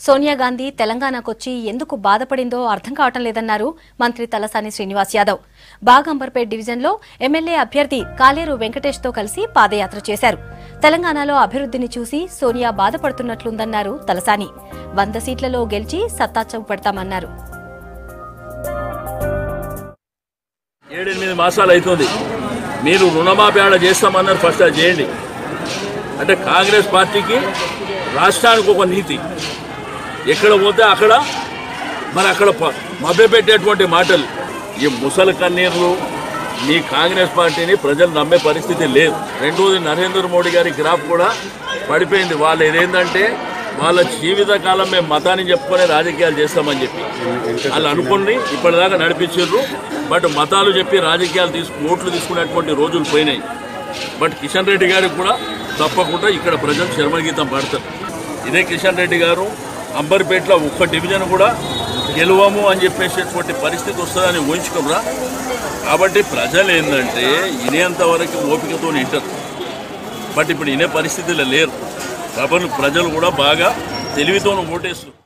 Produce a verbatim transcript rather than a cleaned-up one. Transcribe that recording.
సోనియా గాంధీ తెలంగాణకొచ్చి ఎందుకు బాధపడిందో అర్థం కావటం లేదన్నారు మంత్రి తలసాని శ్రీనివాస్ యాదవ్. బాగ్ అంబర్పేట్ డివిజన్లో ఎమ్మెల్యే అభ్యర్థి కాలేరు వెంకటేష్తో కలిసి పాదయాత్ర చేశారు. తెలంగాణలో అభివృద్ధిని చూసి సోనియా బాధపడుతున్నట్లుందన్నారు తలసాని. వంద సీట్లలో గెలిచి సత్తా చూపెడతామన్నారు. ఏడెనిమిది మాసాలు అవుతుంది. మీరు రుణమాఫీ ఆడ చేస్తామన్నారు, ఫస్ట్ అది చేయండి. అంటే కాంగ్రెస్ పార్టీకి రాష్ట్రానికి ఒక నీతి, ఎక్కడ పోతే అక్కడ మరి అక్కడ మభ్యపెట్టేటువంటి మాటలు, ఈ ముసలి కన్నీర్లు మీ కాంగ్రెస్ పార్టీని ప్రజలు నమ్మే పరిస్థితి లేదు. రెండోది, నరేంద్ర మోడీ గారి గ్రాఫ్ కూడా పడిపోయింది. వాళ్ళు ఏదేంటంటే వాళ్ళ జీవితకాలం మేము మతాన్ని చెప్పుకునే రాజకీయాలు చేస్తామని చెప్పి వాళ్ళు అనుకుని ఇప్పటిదాకా నడిపించారు. బట్ మతాలు చెప్పి రాజకీయాలు తీసుకు ఓట్లు తీసుకునేటువంటి రోజులు పోయినాయి. బట్ కిషన్ రెడ్డి గారికి కూడా తప్పకుండా ఇక్కడ ప్రజలు శర్మగీతం పాడతారు. ఇదే కిషన్ రెడ్డి గారు అంబర్పేటలో ఒక్క డివిజన్ కూడా గెలవము అని చెప్పేసేటువంటి పరిస్థితి వస్తుందని ఊహించుకోరా. కాబట్టి ప్రజలు ఏంటంటే ఇనేంత వరకు ఓపికతో వింటారు. బట్ ఇప్పుడు ఇనే పరిస్థితుల్లో లేరు. కాబట్టి ప్రజలు కూడా బాగా తెలివితోనూ ఓటేస్తారు.